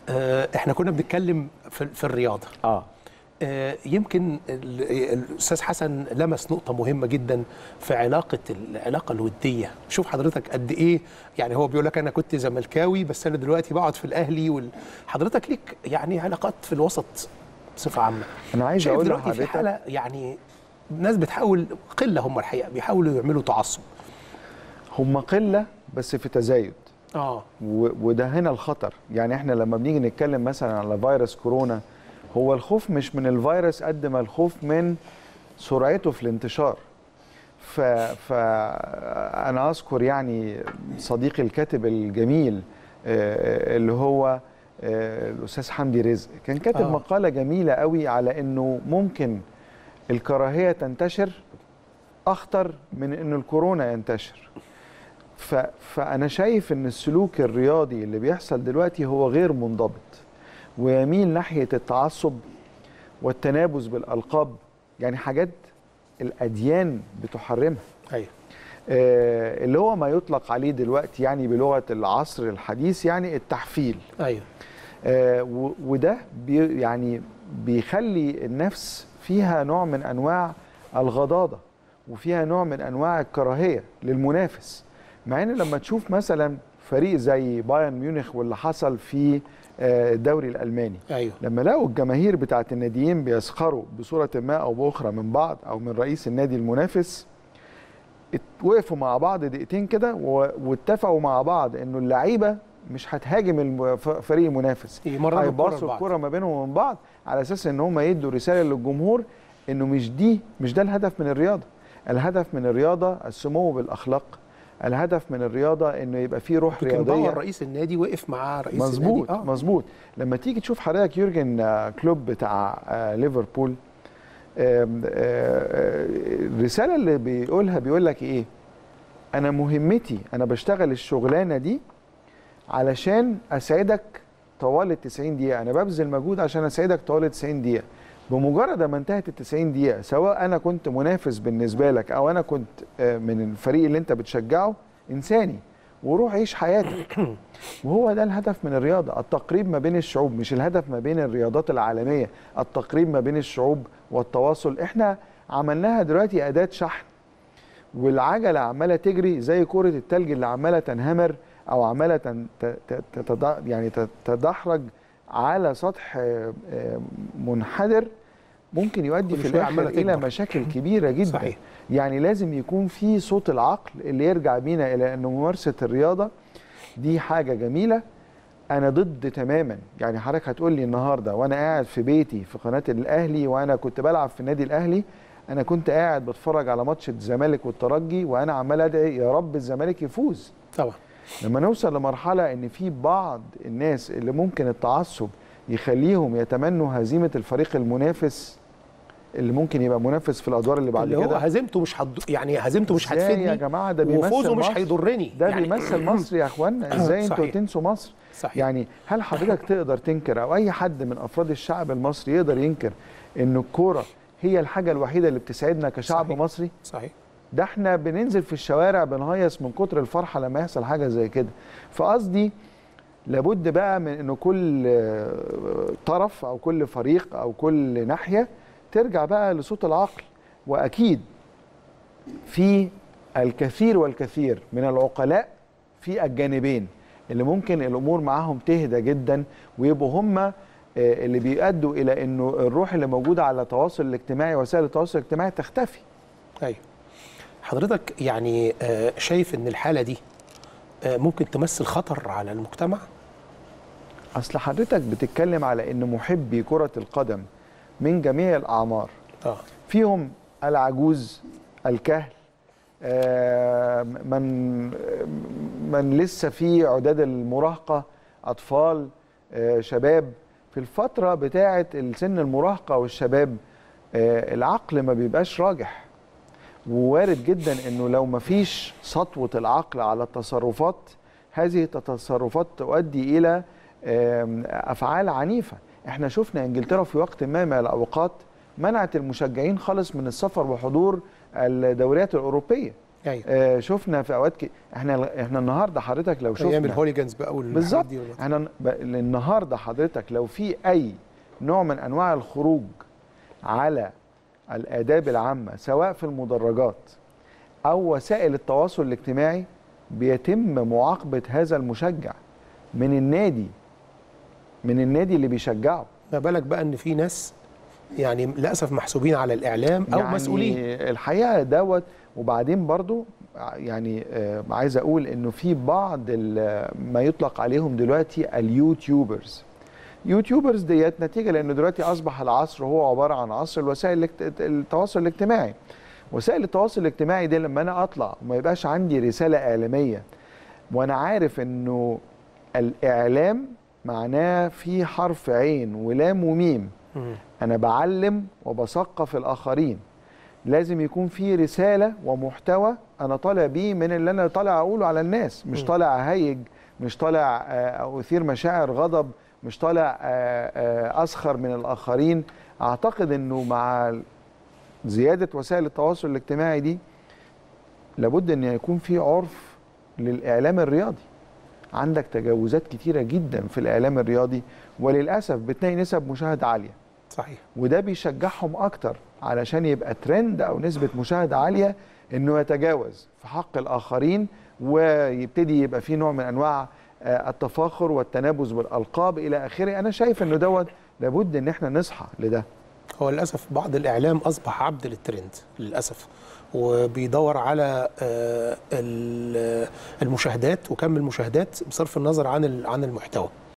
احنا كنا بنتكلم في الرياضه. يمكن الاستاذ حسن لمس نقطه مهمه جدا في العلاقه الوديه. شوف حضرتك قد ايه، يعني هو بيقول لك انا كنت زملكاوي بس انا دلوقتي بقعد في الاهلي حضرتك ليك يعني علاقات في الوسط بصفه عامه. انا عايز اقول دلوقتي في حاله يعني ناس بتحاول قله، هم الحقيقه بيحاولوا يعملوا تعصب. هم قله بس في تزايد. وده هنا الخطر. يعني احنا لما بنيجي نتكلم مثلا على فيروس كورونا، هو الخوف مش من الفيروس قد ما الخوف من سرعته في الانتشار. فأنا أذكر يعني صديقي الكاتب الجميل اللي هو الأستاذ حمدي رزق كان كاتب مقالة جميلة قوي على أنه ممكن الكراهية تنتشر أخطر من أن الكورونا ينتشر. فأنا شايف أن السلوك الرياضي اللي بيحصل دلوقتي هو غير منضبط ويميل ناحية التعصب والتنابز بالألقاب، يعني حاجات الأديان بتحرمها. أيوة. اللي هو ما يطلق عليه دلوقتي يعني بلغة العصر الحديث يعني التحفيل. أيوة. وده يعني بيخلي النفس فيها نوع من أنواع الغضاضة وفيها نوع من أنواع الكراهية للمنافس، مع أن لما تشوف مثلا فريق زي بايرن ميونخ واللي حصل في الدوري الألماني. أيوة. لما لقوا الجماهير بتاعة الناديين بيسخروا بصورة ما أو بأخرى من بعض أو من رئيس النادي المنافس، وقفوا مع بعض دقيقتين كده واتفقوا مع بعض إنه اللعيبة مش هتهاجم الفريق المنافس، هيباصوا الكرة ما بينهم ومن بعض على أساس إن هم يدوا رسالة للجمهور إنه مش ده الهدف من الرياضة. الهدف من الرياضة السمو بالأخلاق، الهدف من الرياضه انه يبقى فيه روح رياضيه. رئيس النادي وقف مع رئيس مزبوط النادي. مظبوط. لما تيجي تشوف حضرتك يورجن كلوب بتاع ليفربول، الرساله اللي بيقول لك ايه؟ انا مهمتي، انا بشتغل الشغلانه دي علشان اسعدك طوال ال 90 دقيقه، انا ببذل مجهود عشان اسعدك طوال ال 90 دقيقه. بمجرد ما انتهت ال 90 دقيقه، سواء انا كنت منافس بالنسبه لك او انا كنت من الفريق اللي انت بتشجعه، انساني وروح عيش حياتك. وهو ده الهدف من الرياضه، التقريب ما بين الشعوب، مش الهدف ما بين الرياضات العالميه، التقريب ما بين الشعوب والتواصل. احنا عملناها دلوقتي اداه شحن، والعجله عماله تجري زي كره التلج اللي عماله تنهمر او عماله يعني تدحرج على سطح منحدر، ممكن يؤدي في الاخر الى مشاكل كبيره جدا. صحيح. يعني لازم يكون في صوت العقل اللي يرجع بينا الى ان ممارسه الرياضه دي حاجه جميله. انا ضد تماما، يعني حضرتك هتقول لي النهارده وانا قاعد في بيتي في قناه الاهلي وانا كنت بلعب في النادي الاهلي، انا كنت قاعد بتفرج على ماتش الزمالك والترجي وانا عمال ادعي يا رب الزمالك يفوز. طبعا. لما نوصل لمرحله ان في بعض الناس اللي ممكن التعصب يخليهم يتمنوا هزيمه الفريق المنافس اللي ممكن يبقى منافس في الادوار اللي بعد كده، اللي هو هزيمته مش هتفيدني يا جماعه، ده بيمثل وفوزه مش هيضرني، ده يعني بيمثل مصر يا اخوانا. ازاي انتوا تنسوا مصر؟ صحيح. يعني هل حضرتك تقدر تنكر او اي حد من افراد الشعب المصري يقدر ينكر ان الكوره هي الحاجه الوحيده اللي بتسعدنا كشعب صحيح. مصري؟ صحيح. ده احنا بننزل في الشوارع بنهيص من كتر الفرحه لما يحصل حاجه زي كده. فقصدي لابد بقى من انه كل طرف او كل فريق او كل ناحيه ترجع بقى لصوت العقل. واكيد في الكثير والكثير من العقلاء في الجانبين اللي ممكن الامور معاهم تهدى جدا ويبقوا هم اللي بيؤدوا الى انه الروح اللي موجوده على التواصل الاجتماعي وسائل التواصل الاجتماعي تختفي. ايوه. حضرتك يعني شايف ان الحاله دي ممكن تمثل خطر على المجتمع؟ اصل حضرتك بتتكلم على ان محبي كره القدم من جميع الاعمار، فيهم العجوز، الكهل، من لسه في عداد المراهقه، اطفال، شباب. في الفتره بتاعه السن المراهقه والشباب العقل ما بيبقاش راجح، ووارد جدا انه لو ما فيش سطوه العقل على التصرفات، هذه التصرفات تؤدي الى افعال عنيفه. احنا شفنا انجلترا في وقت ما من الاوقات منعت المشجعين خالص من السفر وحضور الدوريات الاوروبيه. أيوة. شفنا في اوقات احنا النهارده حضرتك لو شفنا ايام الهوليجانز بقى بالظبط. احنا النهارده حضرتك لو في اي نوع من انواع الخروج على الآداب العامة سواء في المدرجات أو وسائل التواصل الاجتماعي بيتم معاقبة هذا المشجع من النادي اللي بيشجعه. ما بالك بقى إن في ناس يعني للأسف محسوبين على الإعلام أو يعني مسؤولين الحقيقة دوت. وبعدين برضو يعني عايز أقول إنه في بعض ما يطلق عليهم دلوقتي اليوتيوبرز ديت نتيجه لان دلوقتي اصبح العصر هو عباره عن عصر الوسائل التواصل الاجتماعي. وسائل التواصل الاجتماعي دي لما انا اطلع وما يبقاش عندي رساله اعلاميه وانا عارف انه الاعلام معناه في حرف عين ولام وميم، انا بعلم وبثقف الاخرين، لازم يكون في رساله ومحتوى انا طالع بيه من اللي انا طالع اقوله على الناس، مش طالع اهيج، مش طالع اثير مشاعر غضب، مش طالع أسخر من الآخرين. أعتقد أنه مع زيادة وسائل التواصل الاجتماعي دي لابد أن يكون في عرف للإعلام الرياضي. عندك تجاوزات كتيرة جدا في الإعلام الرياضي وللأسف بتلاقي نسب مشاهدة عالية. صحيح. وده بيشجعهم أكتر علشان يبقى ترند أو نسبة مشاهدة عالية أنه يتجاوز في حق الآخرين ويبتدي يبقى في نوع من أنواع التفاخر والتنابز بالألقاب إلى آخره. أنا شايف أنه دوت لابد أن احنا نصحى لده. هو للأسف بعض الإعلام أصبح عبد للترند للأسف، وبيدور على المشاهدات وكم المشاهدات بصرف النظر عن المحتوى.